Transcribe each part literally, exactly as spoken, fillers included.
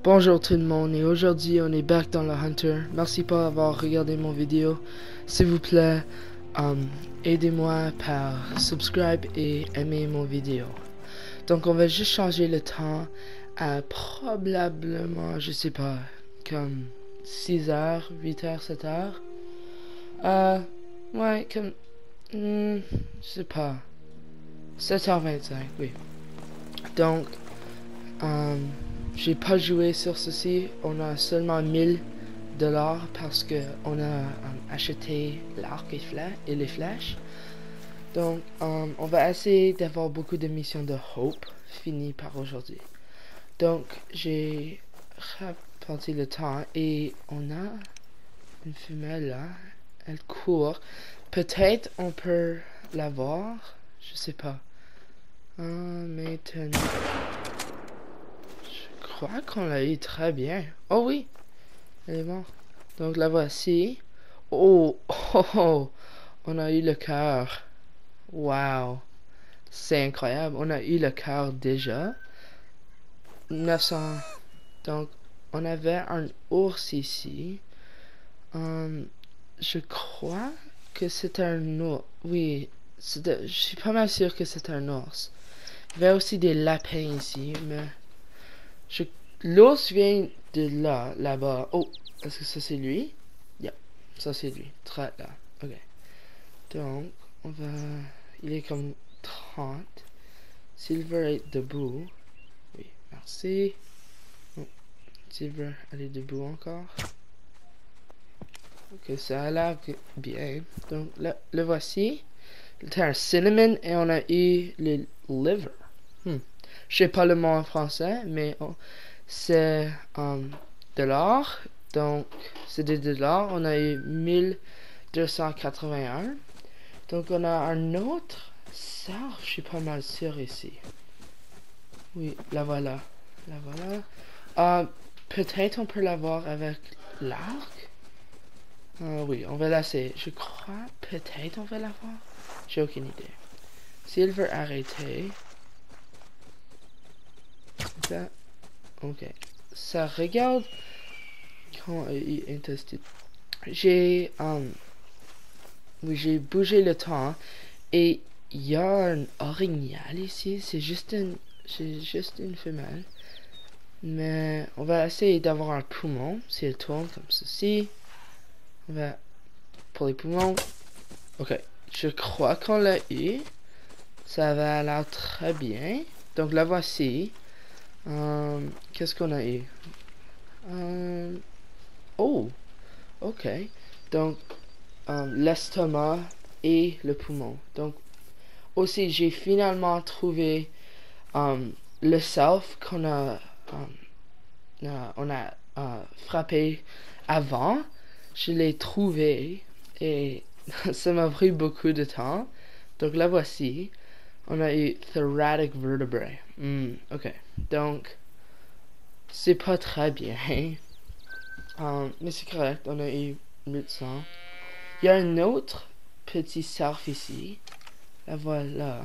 Bonjour tout le monde et aujourd'hui on est back dans le Hunter. Merci pour avoir regardé mon vidéo. S'il vous plaît, um, aidez-moi par subscribe et aimer mon vidéo. Donc on va juste changer le temps à probablement, je sais pas, comme six heures, huit heures, sept heures. Euh, ouais, comme, hmm, je sais pas, sept heures vingt-cinq, oui. Donc, um, j'ai pas joué sur ceci, on a seulement mille dollars parce que on a um, acheté l'arc et, et les flèches. Donc um, on va essayer d'avoir beaucoup de missions de Hope finies par aujourd'hui. Donc j'ai reparti le temps et on a une femelle là, elle court. Peut-être on peut la voir, je sais pas. Ah, maintenant. Je crois qu'on l'a eu très bien. Oh oui, elle est morte. Donc la voici. Oh, oh, oh, on a eu le cœur. Wow, c'est incroyable. On a eu le cœur déjà. neuf cents. Donc on avait un ours ici. Um, je crois que c'est un ours. Oui, je suis pas mal sûr que c'est un ours. Il y avait aussi des lapins ici, mais je l'ours vient de là, là-bas. Oh, est-ce que ça c'est lui? Yeah, ça c'est lui. Très là. Ok. Donc, on va... Il est comme trente. Silver est debout. Oui, merci. Oh, Silver, elle est debout encore. Ok, ça a l'air bien. Donc, le, le voici. C'est un cinnamon et on a eu le liver. Hmm. Je sais pas le mot en français, mais oh, c'est um, de l'or. Donc, c'est des dollars. On a eu mille deux cent quatre-vingt-un. Donc, on a un autre. Ça, je suis pas mal sûr ici. Oui, la voilà. La voilà. Uh, Peut-être on peut l'avoir avec l'arc. Uh, oui, on va l'essayer. Je crois, peut-être on va l'avoir. J'ai aucune idée. Silver arrêté. Ça, ok. Ça regarde quand il est testé. J'ai um, oui, j'ai bougé le temps et il y a un orignal ici. C'est juste une, c'est juste une femelle. Mais on va essayer d'avoir un poumon. Si elle tourne comme ceci, on va pour les poumons. Ok, je crois qu'on l'a eu. Ça va l'air très bien. Donc la voici. Um, Qu'est-ce qu'on a eu? Um, oh, ok. Donc um, l'estomac et le poumon. Donc aussi j'ai finalement trouvé um, le self qu'on a, um, uh, on a uh, frappé avant. Je l'ai trouvé et ça m'a pris beaucoup de temps. Donc la voici. On a eu thoracic vertebrae. Mm, ok. Donc c'est pas très bien. Um, mais c'est correct. On a eu mille cent. Il y a un autre petit surf ici. La voilà.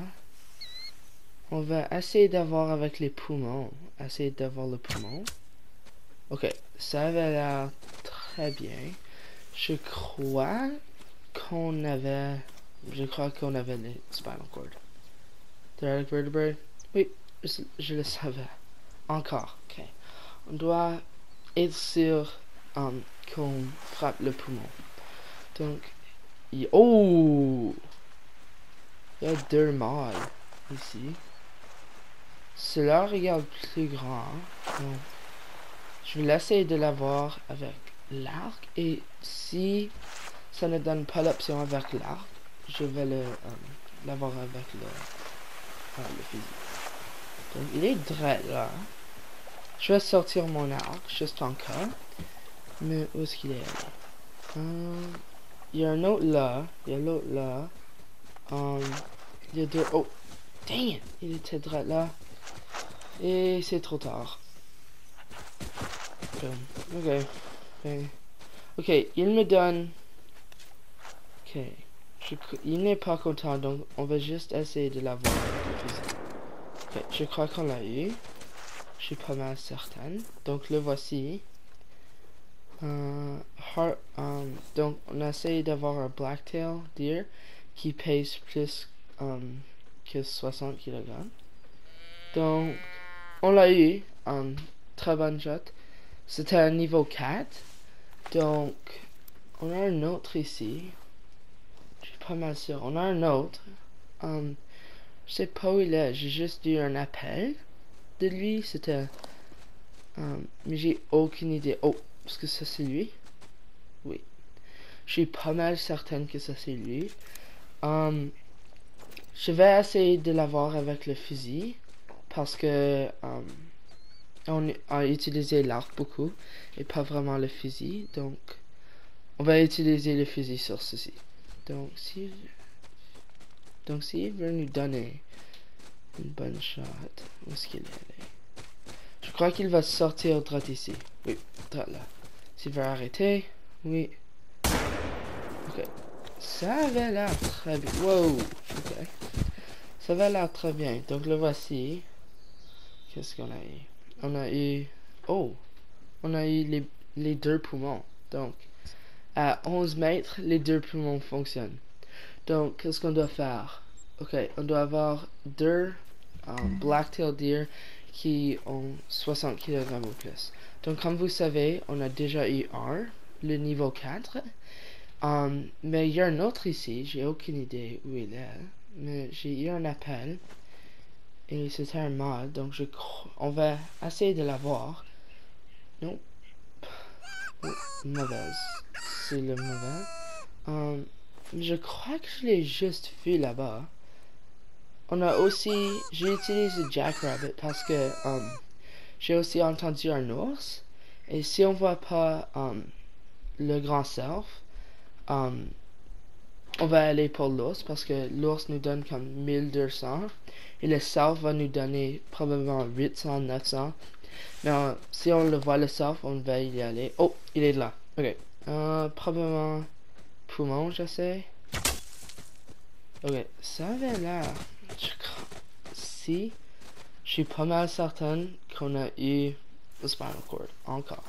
On va essayer d'avoir avec les poumons. Essayer d'avoir le poumon. Ok, ça avait l'air très bien. Je crois qu'on avait... Je crois qu'on avait les spinal cord. Thoracic vertebrae. Oui, je, je le savais. Encore, ok. On doit être sûr um, qu'on frappe le poumon. Donc, il... Oh! Il y a deux mâles ici. Cela regarde plus grand. Donc, je vais l'essayer de l'avoir avec l'arc. Et si ça ne donne pas l'option avec l'arc, je vais le um, l'avoir avec le, euh, le fusil. Donc, il est droit là. Je vais sortir mon arc, juste en cas. Mais où est-ce qu'il est allé? Um, il y a un autre là. Il y a l'autre là. Um, il y a deux... Oh! Dang it! Il était droit là. Et c'est trop tard. Okay. Ok. Okay. Ok, il me donne... Ok. Je... Il n'est pas content, donc on va juste essayer de l'avoir avec le fusil. Ok, je crois qu'on l'a eu. Je suis pas mal certaine. Donc le voici. Euh, heart, um, donc on a essayé d'avoir un blacktail deer qui pèse plus um, que soixante kilogrammes. Donc on l'a eu. Um, très bonne shot. C'était un niveau quatre. Donc on a un autre ici. Je suis pas mal sûr. On a un autre. Um, je sais pas où il est. J'ai juste eu un appel de lui. C'était... Um, mais j'ai aucune idée. Oh, est-ce que ça c'est lui? Oui. Je suis pas mal certaine que ça c'est lui. Um, je vais essayer de l'avoir avec le fusil. Parce que... Um, on a utilisé l'arc beaucoup. Et pas vraiment le fusil. Donc... On va utiliser le fusil sur ceci. Donc si... Donc s'il veut nous donner une bonne shot, où est-ce qu'il est allé? Je crois qu'il va sortir droit ici. Oui, droit là. S'il veut arrêter, oui. Ok. Ça avait l'air très bien. Wow. Ok. Ça avait l'air très bien. Donc le voici. Qu'est-ce qu'on a eu? On a eu... Oh. On a eu les, les deux poumons. Donc, à onze mètres, les deux poumons fonctionnent. Donc, qu'est-ce qu'on doit faire? Ok, on doit avoir deux um, blacktail deer qui ont soixante kilogrammes ou plus. Donc, comme vous savez, on a déjà eu un, le niveau quatre. Um, mais il y a un autre ici, j'ai aucune idée où il est. Mais j'ai eu un appel. Et c'était un mâle, donc je crois... On va essayer de l'avoir. Non. Oh, mauvaise. C'est le mauvais. Um, je crois que je l'ai juste vu là-bas. On a aussi... J'ai utilisé Jackrabbit parce que um, j'ai aussi entendu un ours. Et si on voit pas um, le grand cerf, um, on va aller pour l'ours parce que l'ours nous donne comme mille deux cents. Et le cerf va nous donner probablement huit cents, neuf cents. Mais euh, si on le voit le cerf, on va y aller. Oh, il est là. Ok. Euh, probablement poumon, j'essaie. Ok, ça avait l'air... Si, je suis pas mal certaine qu'on a eu le spinal cord encore.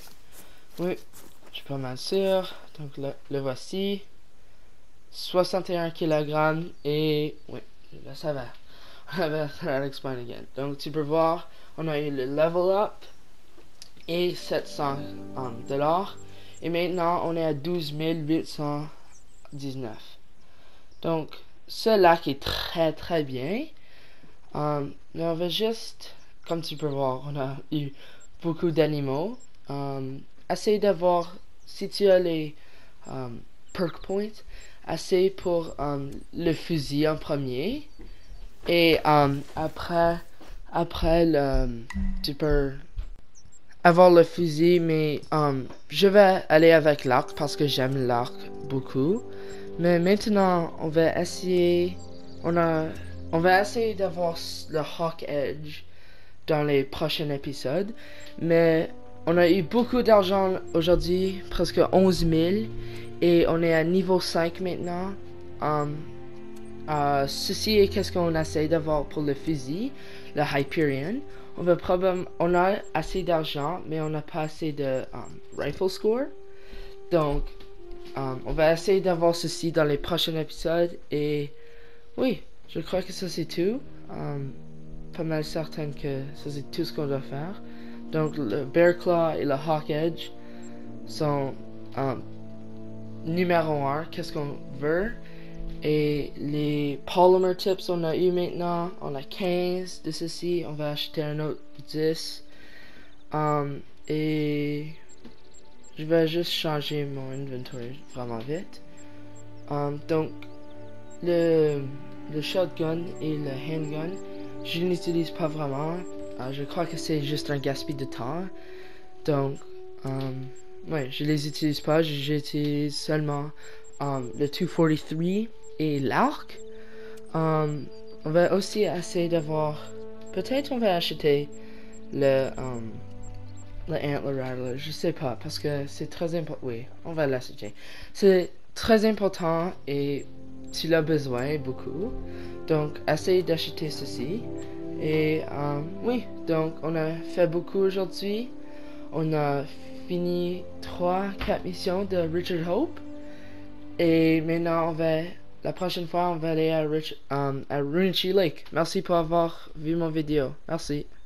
Oui, je suis pas mal sûr. Donc le, le voici. soixante et un kilogrammes et... Oui, là ça va. On va faire l'explain again. Donc tu peux voir, on a eu le level up et sept cents dollars. Et maintenant, on est à douze mille huit cent dix-neuf. Donc, ce lac est très très bien. Um, mais on va juste, comme tu peux voir, on a eu beaucoup d'animaux. Um, essaye d'avoir, si tu as les um, perk points, essaye pour um, le fusil en premier. Et um, après, après le, tu peux avoir le fusil, mais um, je vais aller avec l'arc parce que j'aime l'arc beaucoup. Mais maintenant, on va essayer, on a, on va essayer d'avoir le Hawk Edge dans les prochains épisodes. Mais on a eu beaucoup d'argent aujourd'hui, presque onze mille, et on est à niveau cinq maintenant. Um, uh, ceci est qu'est-ce qu'on essaie d'avoir pour le fusil, le Hyperion. On va probablement, on a assez d'argent, mais on n'a pas assez de um, rifle score. Donc, um, on va essayer d'avoir ceci dans les prochains épisodes. Et oui, je crois que ça c'est tout. Um, pas mal certain que ça c'est tout ce qu'on doit faire. Donc, le Bear Claw et le Hawk Edge sont um, numéro un. Qu'est-ce qu'on veut? Et les Polymer Tips, on a eu maintenant, on a quinze de ceci, on va acheter un autre dix. Um, et je vais juste changer mon inventory vraiment vite. Um, donc, le, le shotgun et le handgun, je n'utilise pas vraiment. Uh, je crois que c'est juste un gaspille de temps. Donc, um, ouais, je les utilise pas, j'utilise seulement um, le deux cent quarante-trois. Et l'arc, um, on va aussi essayer d'avoir, peut-être on va acheter le, um, le Antler Rattler, je sais pas, parce que c'est très important, oui, on va l'acheter. C'est très important et tu l'as besoin beaucoup, donc essaye d'acheter ceci, Et euh, oui, donc on a fait beaucoup aujourd'hui. On a fini trois, quatre missions de Richard Hope. Et maintenant, on va, la prochaine fois, on va aller à, Rich, um, à Runchi Lake. Merci pour avoir vu mon vidéo. Merci.